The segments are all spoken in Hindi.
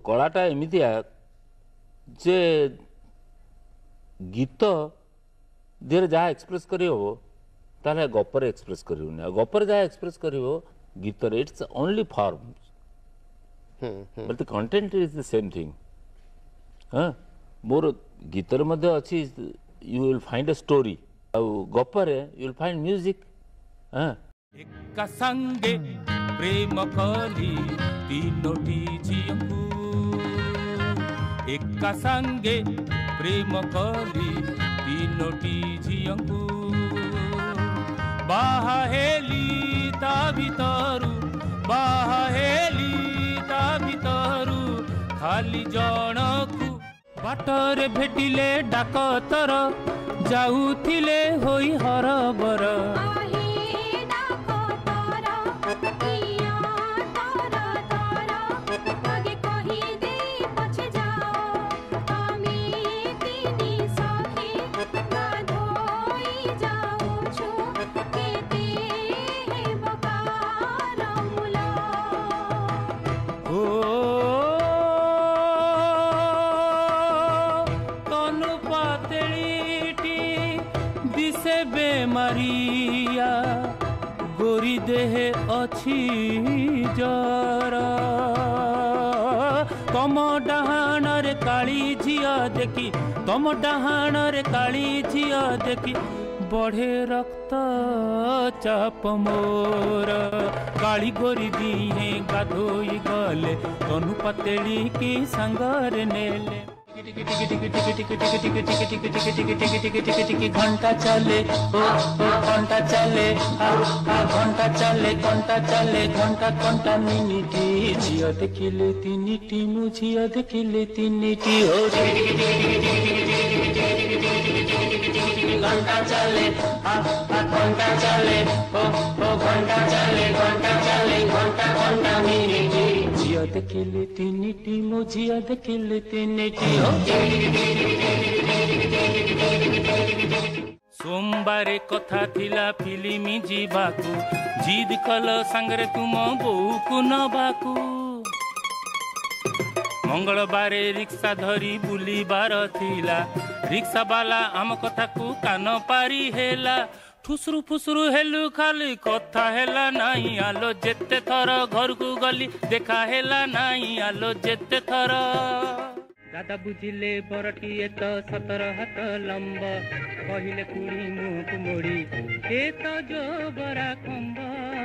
कलाटा एमतिया जे गीत धीरे जहाँ एक्सप्रेस कर ताले गपर एक्सप्रेस कर गपर जहाँ एक्सप्रेस कर गीत it's only form but the content is the same thing. हाँ मोर गीतर मध्य अच्छी you will find a story गपर यू विल फाइंड म्यूजिक। हाँ एका संगे प्रेम कली तीनोटी झियंकु एका संगे प्रेम कली तीनोटी झियंकु बाहा हेली ता भितरु बाहा हेली ता भितरु खाली जनकु बाटरे भेटिले डाकतर जाउथिले होई हरबर मारिया गोरी देहे अच्छी जर तम डाहाण रे काली झिया देखी तम डाहाण रे काली झिया देखी बढ़े रक्त चाप मोर काली गोरी दिहे गाधोई गले तनु पतेली की संगर नेले घंटा चले घंटा चले घंटा चले घंटा चले घंटा घंटा मिनिटी झिया देखिले तीनिटी मु झिया देखिले तीनिटी हो घंटा चले घंटा चले घंटा चले घंटा चले घंटा घंटा मिनिटी झिया देखिले तीनिटी मु झिया देखिले तीनिटी हो। सोमवार कथा थिला फिल्म जीवाकू जिद कल सांगरे तुम बोऊ को नबाकू मंगलवार रिक्शा धरी बुलीबार थिला रिक्शा बाला आम कथा को कान पारी हेला ठुसरु फुसरु हेलु खाली कथा हेला नहीं आलो जेते थर घर को गली देखा हेला नहीं आलो जेते थर दादा बुझिले बरटी तो 17 हाथ लंब कहले कुड़ी मुह को मोड़ी ए तो जो बरा खंब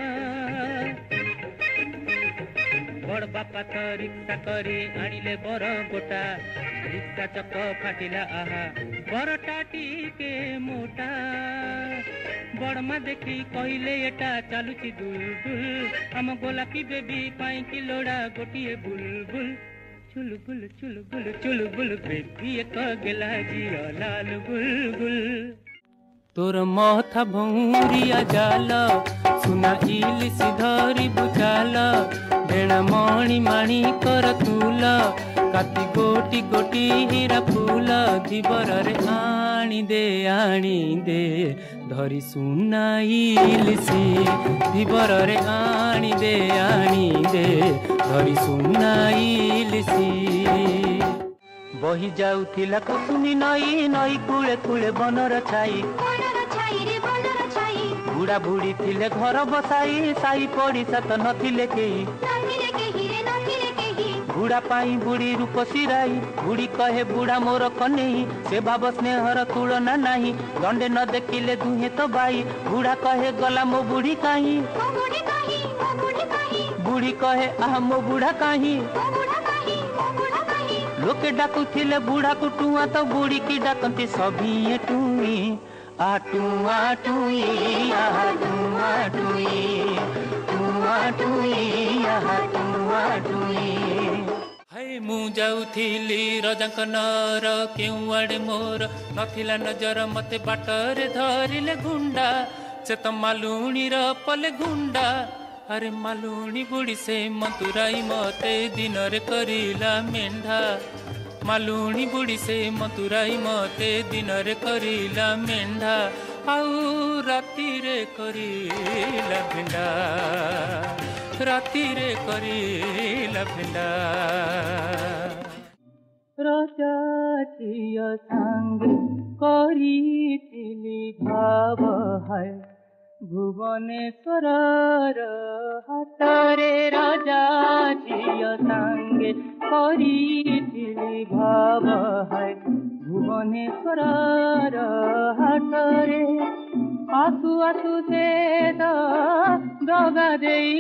बड़ बापा तो रिक्शा करी आनिले बर गोटा रिक्शा चक फाटिला आहा बरटा टीके मोटा बड़ माँ देखी कहले एटा चालुची दुल दुल आम गोलापी बेबी पाई कि लोड़ा गोटिए बुलबुल चुलबुल चुलबुल चुलबुल बेबी एक गेला जिया लाल बुलबुल तोर मथा भौरिया जाल सुना इलिस धरी बुझाल बेणा मणि माणी कर तुल काती गोटी गोटी हीरा फूल दिबर रे आनी दे धरी सुना इलिसी दिबर रे आनी दे धरी सुना इलिसी बही जाउथिला कुसुमी नई नई कूले कूले बनर छाई बुढ़ा बुढ़ी थिले घर बसाई साई पड़िसा तो नथिले केही बुढ़ा पाई बुढ़ी रूप सिराई बुढ़ी कहे बुढ़ा मोर कन्हई से भाव स्नेहर तुलना नहीं दंडे न देखिले दुहे तो बाई बुढ़ा कहे गला मो बुढ़ी कहीं बुढ़ी कहे आह मो बुढ़ा कहीं लोके डाकुथिले बुढ़ा को टुआ तो बुढ़ी की डाकती सभी टुई आटुआ टुई आटुआ टुई टुआ टुई आटुआ टुई हाय मु जाउथिली रजांक नर केउ आड़े मोर नथिला नजर मते बाटरे धरिले गुंडा से तो मालुणी र पले गुंडा अरे मालुणी बुढ़ी से मतुराई मते दिन रे करिला मेंढा मालुणी बुढ़ी से मतुराई मते दिन रे करिला मेंढा आउ राती रे करिला भेंडा राती रे करिला भेंडा। ଝିଅ ସାଙ୍ଗେ କରିଥିଲି ଭାବ ହାୟ ଭୁବନେଶ୍ୱରର ହାଟରେ ରାଜା ଝିଅ ସାଙ୍ଗେ କରିଥିଲି ଭାବ ହାୟ ଭୁବନେଶ୍ୱରର ହାଟରେ ଆସୁ ଆସୁ ସେ ଦଗା ଦେଇ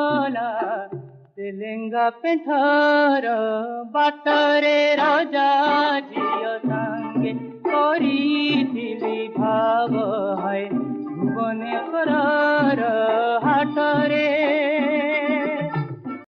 ଗଲା ସେ ଲେଙ୍ଗା ପେଣ୍ଠର ବାଟରେ ରାଜା